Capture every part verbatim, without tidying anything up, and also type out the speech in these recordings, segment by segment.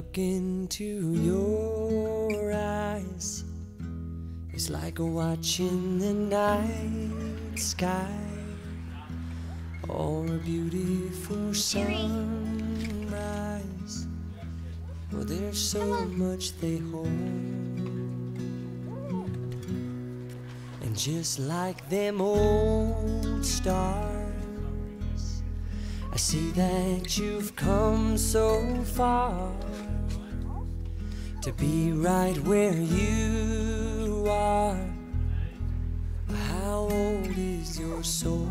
look into your eyes, it's like watching the night sky or a beautiful sunrise. Well, there's so much they hold, and just like them old stars, I see that you've come so far to be right where you are. How old is your soul?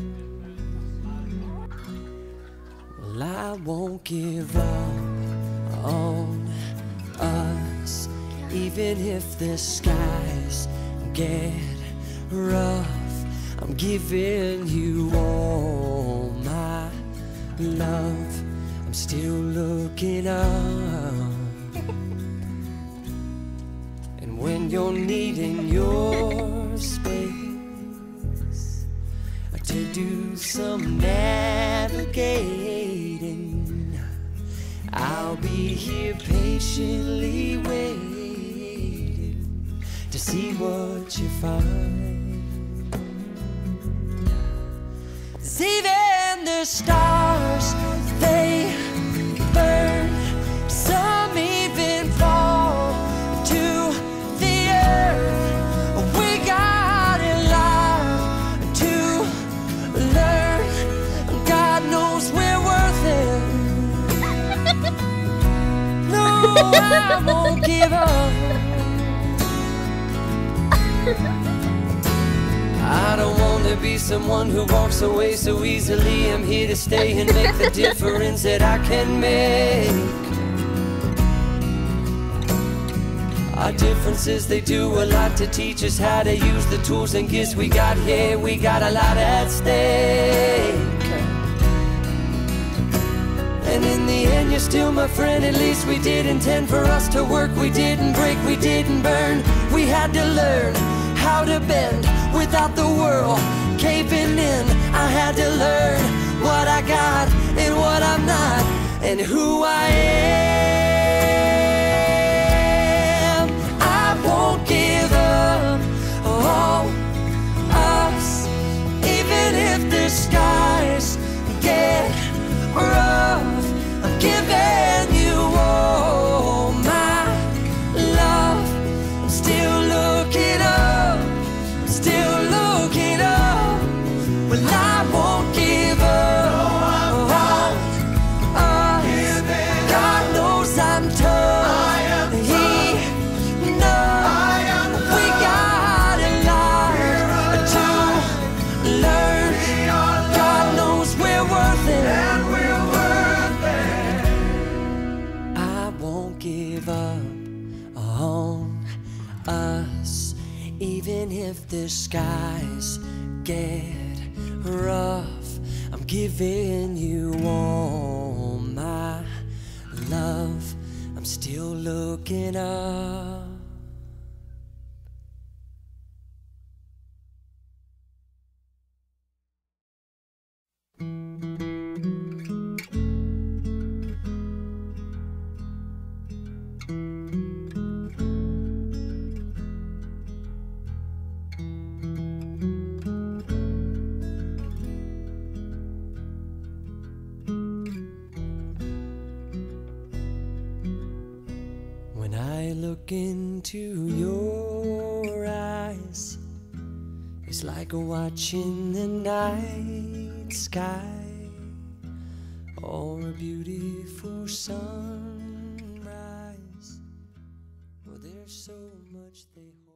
Well, I won't give up on us, even if the skies get rough. I'm giving you all my love. I'm still looking up. And when you're needing your space to do some navigating, I'll be here patiently waiting to see what you find. 'Cause even the stars, they burn. Some even fall to the earth. We got a lot to learn. God knows we're worth it. No, I won't give up. I don't want to be someone who walks away so easily. I'm here to stay and make the difference that I can make. Our differences, they do a lot to teach us how to use the tools and gifts we got here. We got a lot at stake. And in the end, you're still my friend. At least we did intend for us to work. We didn't break, we didn't burn. We had to learn how to bend without the world caving in. I had to learn what I got and what I'm not, and who I am. I won't give up on us, even if the skies get rough. I'm giving you all my love. I'm still looking up, still looking up. Well, I won't give up on us. God knows I'm tough. He knows we got a lot to learn. God knows we're worth it. I won't give up on us, even if the skies get rough. I'm giving you all my love. I'm still looking up. When I look into your eyes, it's like watching the night sky or a beautiful sunrise. Well, there's so much they